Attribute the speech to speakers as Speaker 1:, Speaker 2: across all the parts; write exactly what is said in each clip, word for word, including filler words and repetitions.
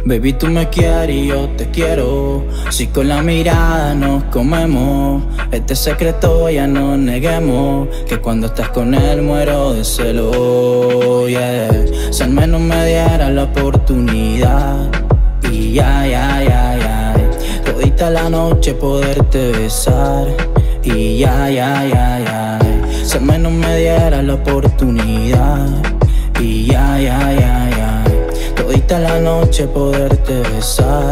Speaker 1: Baby, tú me quieres y yo te quiero. Si con la mirada nos comemos, este secreto ya no neguemos, que cuando estás con él muero de celo, yeah. Si al menos me diera la oportunidad y ya, ya, ya, ya, todita la noche poderte besar y ya, ya, ya, ya. Si al menos me diera la oportunidad y ya, ya, ya, ya, todita la noche poderte besar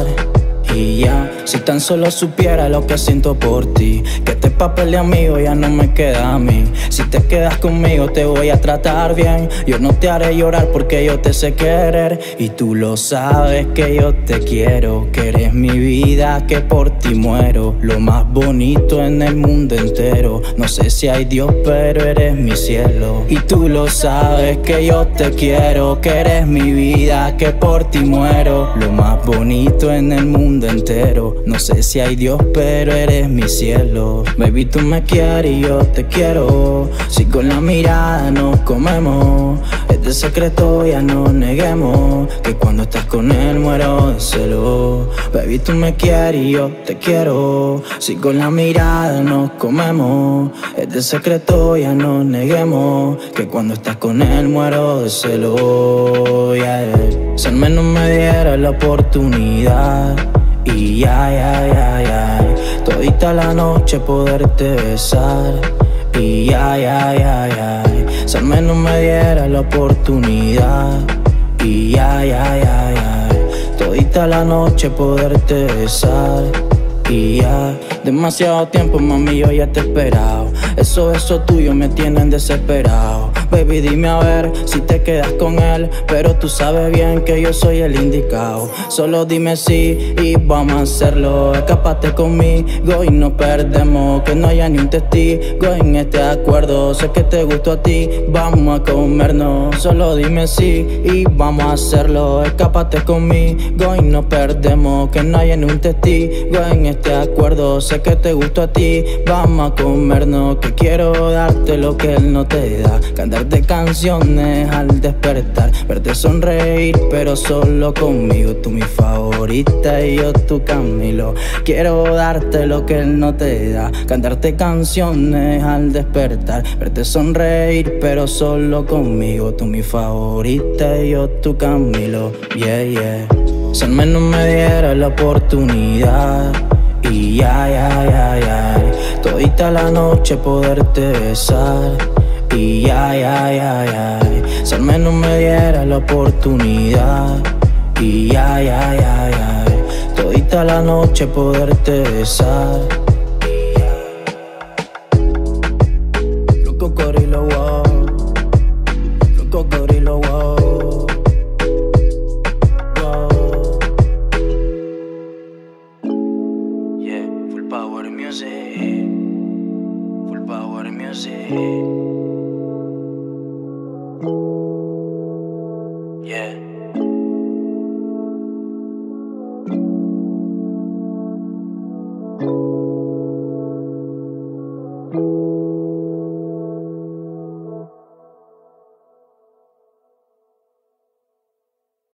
Speaker 1: y ya. Si tan solo supiera lo que siento por ti, que este papel de amigo ya no me queda a mí. Si te quedas conmigo te voy a tratar bien, yo no te haré llorar porque yo te sé querer. Y tú lo sabes que yo te quiero, que eres mi vida, que por ti muero. Lo más bonito en el mundo entero, no sé si hay Dios pero eres mi cielo. Y tú lo sabes que yo te quiero, que eres mi vida, que por ti muero. Lo más bonito en el mundo entero, no sé si hay Dios pero eres mi cielo. Baby, tú me quieres y yo te quiero. Si con la mirada nos comemos, este secreto ya no neguemos, que cuando estás con él muero de celo. Baby, tú me quieres y yo te quiero. Si con la mirada nos comemos, este secreto ya no neguemos, que cuando estás con él muero de celo, yeah. Si al menos me diera la oportunidad y ya, ya, ya, ya, todita la noche poderte besar y ya, ya, ya, ya. Si al menos me diera la oportunidad y ya, ya, ya, ya, todita la noche poderte besar y ya. Demasiado tiempo, mami, yo ya te he esperado. Esos besos tuyos me tienen desesperado. Baby, dime a ver si te quedas con él, pero tú sabes bien que yo soy el indicado. Solo dime sí y vamos a hacerlo. Escápate conmigo y no perdemos, que no haya ni un testigo en este acuerdo. Sé que te gustó a ti, vamos a comernos. Solo dime sí y vamos a hacerlo. Escápate conmigo y no perdemos, que no haya ni un testigo en este acuerdo. Sé que te gustó a ti, vamos a comernos, que quiero darte lo que él no te da. Cantarte canciones al despertar, verte sonreír pero solo conmigo. Tú mi favorita y yo tu Camilo. Quiero darte lo que él no te da. Cantarte canciones al despertar, verte sonreír pero solo conmigo. Tú mi favorita y yo tu Camilo, yeah, yeah. Si al menos me diera la oportunidad y ya, ya, ya, ya, todita la noche poderte besar y ya, ya, ya, ya. Si al menos me diera la oportunidad y ya, ya, ya, ya, todita la noche poderte besar y ya. Loco Gorilo, wow. Loco Gorilo, wow. Wow. Yeah, full power music. Full power music.